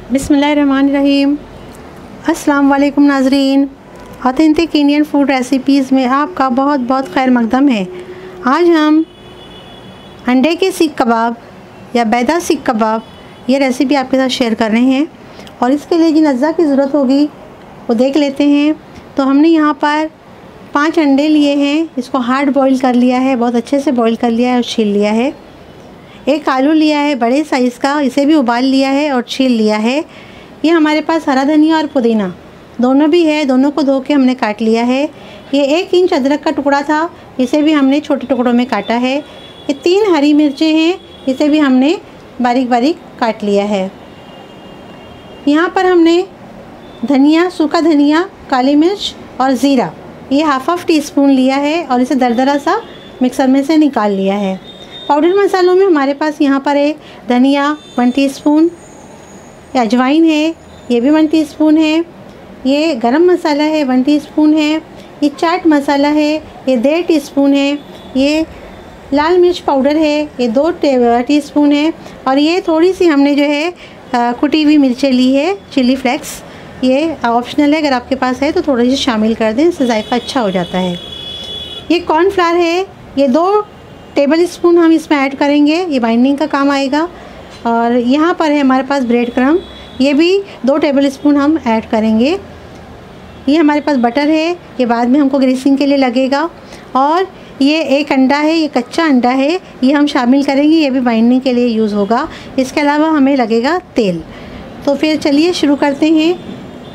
बिस्मिल्लाहिर्रहमानिर्रहीम। अस्सलाम वालेकुम नाज़रीन। ऑथेंटिक इंडियन फूड रेसिपीज़ में आपका बहुत बहुत खैर मकदम है। आज हम अंडे के सीख कबाब या बैदा सीख कबाब ये रेसिपी आपके साथ शेयर कर रहे हैं और इसके लिए जिन अज्जा की ज़रूरत होगी वो देख लेते हैं। तो हमने यहाँ पर 5 अंडे लिए हैं, इसको हार्ड बॉईल कर लिया है, बहुत अच्छे से बॉईल कर लिया है और छील लिया है। एक आलू लिया है बड़े साइज़ का, इसे भी उबाल लिया है और छील लिया है। ये हमारे पास हरा धनिया और पुदीना दोनों भी है, दोनों को धो के हमने काट लिया है। ये 1 इंच अदरक का टुकड़ा था, इसे भी हमने छोटे टुकड़ों में काटा है। ये 3 हरी मिर्चें हैं, इसे भी हमने बारीक बारीक काट लिया है। यहाँ पर हमने धनिया, सूखा धनिया, काली मिर्च और ज़ीरा ये हाफ टी स्पून लिया है और इसे दरदरा सा मिक्सर में से निकाल लिया है। पाउडर मसालों में हमारे पास यहाँ पर है धनिया 1 टीस्पून, अजवाइन है ये भी 1 टीस्पून है, ये गरम मसाला है 1 टीस्पून है, ये चाट मसाला है ये 1.5 टीस्पून है, ये लाल मिर्च पाउडर है ये 2 टीस्पून है और ये थोड़ी सी हमने जो है कुटी हुई मिर्चें ली है, चिली फ्लेक्स। ये ऑप्शनल है, अगर आपके पास है तो थोड़ी सी शामिल कर दें, इससे जायका अच्छा हो जाता है। ये कॉर्नफ्लावर है, ये 2 टेबल स्पून हम इसमें ऐड करेंगे, ये बाइंडिंग का काम आएगा। और यहाँ पर है हमारे पास ब्रेड क्रम्ब, ये भी 2 टेबल स्पून हम ऐड करेंगे। ये हमारे पास बटर है, ये बाद में हमको ग्रीसिंग के लिए लगेगा। और ये 1 अंडा है, ये कच्चा अंडा है, ये हम शामिल करेंगे, ये भी बाइंडिंग के लिए यूज़ होगा। इसके अलावा हमें लगेगा तेल। तो फिर चलिए शुरू करते हैं।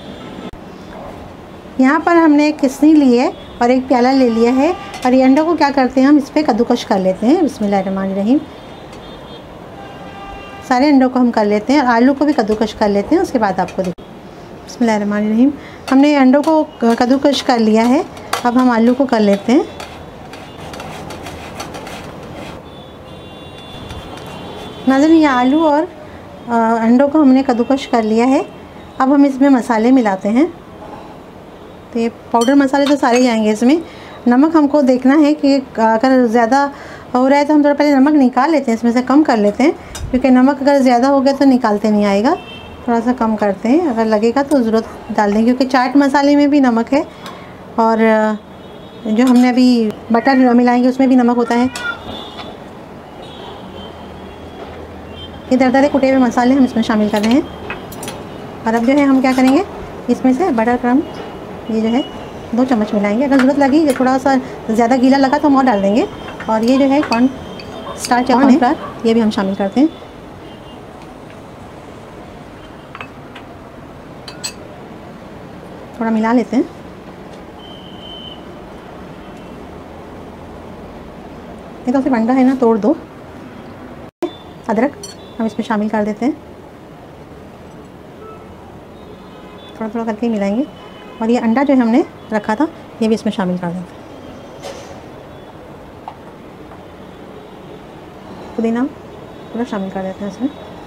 यहाँ पर हमने एक किस्नी ली है और एक प्याला ले लिया है और ये अंडों को क्या करते हैं हम इस पर कद्दूकश कर लेते हैं। बिस्मिल्लाहिर्रहमानिर्रहीम। सारे अंडों को हम कर लेते हैं और आलू को भी कद्दूकश कर लेते हैं, उसके बाद आपको देखिए। बिस्मिल्लाहिर्रहमानिर्रहीम। हमने अंडों को कद्दूकश कर लिया है, अब हम आलू को कर लेते हैं। नाज़रीन, ये आलू और अंडों को हमने कद्दूकश कर लिया है। अब हम इसमें मसाले मिलाते हैं। तो ये पाउडर मसाले तो सारे जाएंगे इसमें। नमक हमको देखना है कि अगर ज़्यादा हो रहा है तो हम थोड़ा पहले नमक निकाल लेते हैं, इसमें से कम कर लेते हैं, क्योंकि नमक अगर ज़्यादा हो गया तो निकालते नहीं आएगा। थोड़ा सा कम करते हैं, अगर लगेगा तो ज़रूरत डाल देंगे, क्योंकि चाट मसाले में भी नमक है और जो हमने अभी बटर मिलाएंगे उसमें भी नमक होता है। ये दरदरे कुटे हुए मसाले हम इसमें शामिल कर रहे हैं। और अब जो है हम क्या करेंगे, इसमें से बटर क्रम्ब ये जो है 2 चम्मच मिलाएंगे। अगर ज़रूरत लगी, थोड़ा सा ज़्यादा गीला लगा तो हम और डाल देंगे। और ये जो है कॉर्न स्टार्च या कॉर्नफ्लावर ये भी हम शामिल करते हैं। थोड़ा मिला लेते हैं। ये तो सिर्फ अंडा है ना, तोड़ दो। अदरक हम इसमें शामिल कर देते हैं, थोड़ा थोड़ा करके ही मिलाएंगे। और ये अंडा जो है हमने रखा था ये भी इसमें शामिल कर देते हैं। पुदीना पूरा शामिल कर देते हैं इसमें।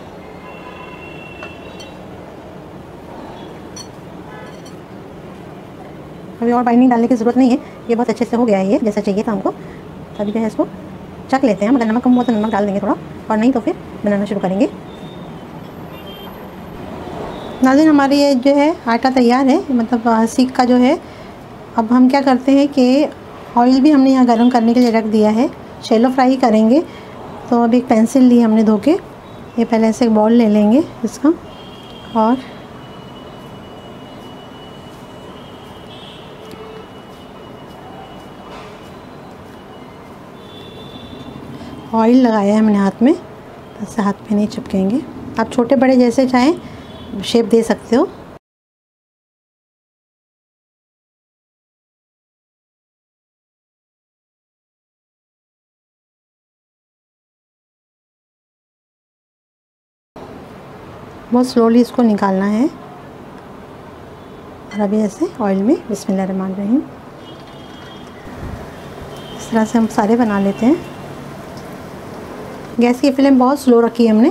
अभी और बाइंडिंग डालने की ज़रूरत नहीं है, ये बहुत अच्छे से हो गया है, ये जैसा चाहिए था हमको। अभी जो है इसको चख लेते हैं, अगर नमक कम हुआ तो नमक डाल देंगे थोड़ा, और नहीं तो फिर बनाना शुरू करेंगे। नाज़रीन, हमारी ये जो है आटा तैयार है, मतलब सीख का जो है। अब हम क्या करते हैं कि ऑयल भी हमने यहाँ गर्म करने के लिए रख दिया है, शैलो फ्राई करेंगे। तो अब एक पेंसिल ली हमने धो के, ये पहले ऐसे एक बॉल ले लेंगे इसका और ऑयल लगाया है हमने हाथ में, ऐसे हाथ पे नहीं चिपकेंगे। आप छोटे बड़े जैसे चाहें शेप दे सकते हो। बहुत स्लोली इसको निकालना है। और अभी ऐसे ऑयल में बिस्मिल्लाहिर्रहमानिर्रहीम इस तरह से हम सारे बना लेते हैं। गैस की फ्लेम बहुत स्लो रखी है हमने।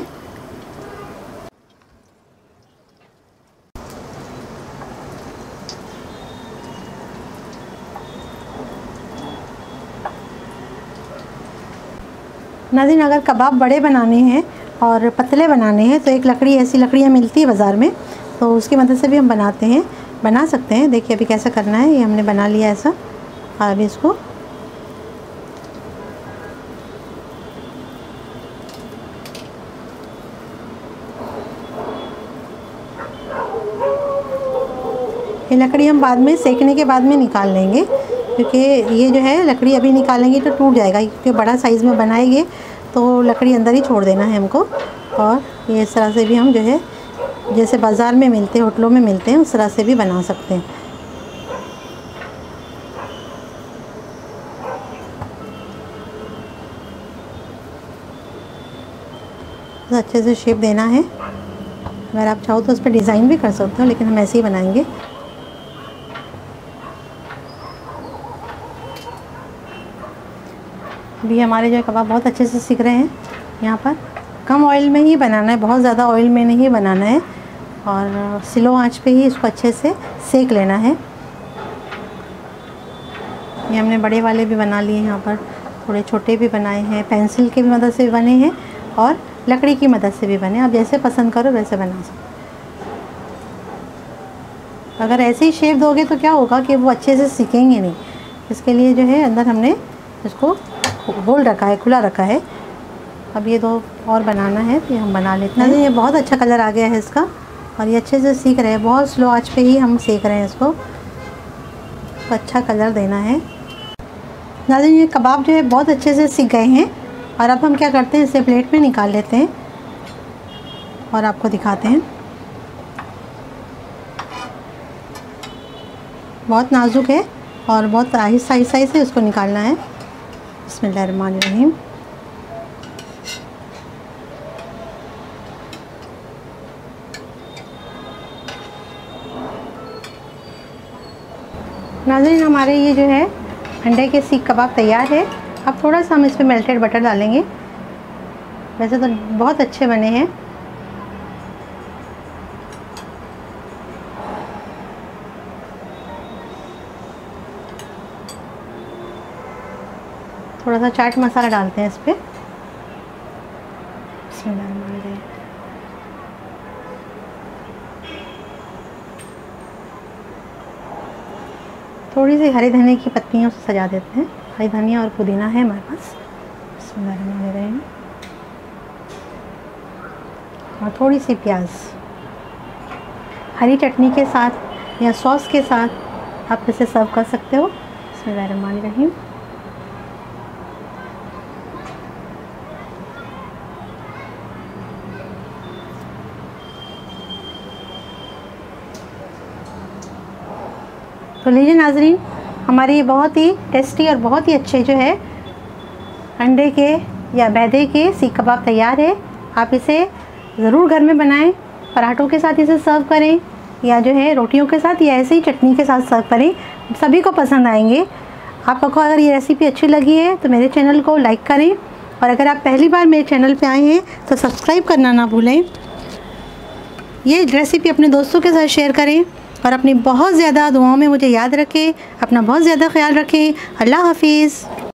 नाज़रीन, अगर कबाब बड़े बनाने हैं और पतले बनाने हैं तो एक लकड़ी, ऐसी लकड़ियाँ मिलती है बाज़ार में, तो उसकी मदद से भी हम बना सकते हैं। देखिए अभी कैसे करना है, ये हमने बना लिया ऐसा। और अभी इसको ये लकड़ी हम बाद में सेकने के बाद में निकाल लेंगे, क्योंकि ये जो है लकड़ी अभी निकालेंगे तो टूट जाएगा, क्योंकि बड़ा साइज़ में बनाएंगे तो लकड़ी अंदर ही छोड़ देना है हमको। और ये इस तरह से भी हम जो है जैसे बाज़ार में मिलते हैं, होटलों में मिलते हैं, उस तरह से भी बना सकते हैं। तो अच्छे से शेप देना है। अगर आप चाहो तो उस पर डिज़ाइन भी कर सकते हो, लेकिन हम ऐसे ही बनाएंगे। अभी हमारे जो कबाब बहुत अच्छे से सीख रहे हैं। यहाँ पर कम ऑयल में ही बनाना है, बहुत ज़्यादा ऑयल में नहीं बनाना है, और स्लो आंच पे ही इसको अच्छे से सेक लेना है। ये हमने बड़े वाले भी बना लिए, यहाँ पर थोड़े छोटे भी बनाए हैं, पेंसिल की भी मदद से भी बने हैं और लकड़ी की मदद से भी बने। आप जैसे पसंद करो वैसे बना सकते। अगर ऐसे ही शेप दोगे तो क्या होगा कि वो अच्छे से सीखेंगे नहीं। इसके लिए जो है अंदर हमने इसको होल रखा है, खुला रखा है। अब ये 2 और बनाना है तो ये हम बना लेते हैं। ये बहुत अच्छा कलर आ गया है इसका, और ये अच्छे से सीख रहे हैं। बहुत स्लो आंच पे ही हम सेक रहे हैं इसको, तो अच्छा कलर देना है। नाज़रीन ये कबाब जो है बहुत अच्छे से सीख गए हैं, और अब हम क्या करते हैं, इसे प्लेट में निकाल लेते हैं और आपको दिखाते हैं। बहुत नाजुक है और बहुत आहिस्ता से उसको निकालना है। बिस्मिल्लाहिर्रहमानिर्रहीम। नाज़रीन हमारे ये जो है अंडे के सीख कबाब तैयार है। अब थोड़ा सा हम इस पर मेल्टेड बटर डालेंगे। वैसे तो बहुत अच्छे बने हैं। थोड़ा सा चाट मसाला डालते हैं इस पर। थोड़ी सी हरी धनिया की पत्तियों से सजा देते हैं। हरी धनिया और पुदीना है हमारे पास। बिस्मिल्लाहिर्रहमानिर्रहीम। और थोड़ी सी प्याज हरी चटनी के साथ या सॉस के साथ आप इसे सर्व कर सकते हो। बिस्मिल्लाहिर्रहमानिर्रहीम। तो लीजिए नाज़रीन, हमारे ये बहुत ही टेस्टी और बहुत ही अच्छे जो है अंडे के या मैदे के सीख कबाब तैयार है। आप इसे ज़रूर घर में बनाएं। पराठों के साथ इसे सर्व करें, या जो है रोटियों के साथ, या ऐसे ही चटनी के साथ सर्व करें, सभी को पसंद आएंगे। आपको अगर ये रेसिपी अच्छी लगी है तो मेरे चैनल को लाइक करें, और अगर आप पहली बार मेरे चैनल पे आए हैं तो सब्सक्राइब करना ना भूलें। ये रेसिपी अपने दोस्तों के साथ शेयर करें, और अपनी बहुत ज़्यादा दुआओं में मुझे याद रखें। अपना बहुत ज़्यादा ख्याल रखें। अल्लाह हाफिज़।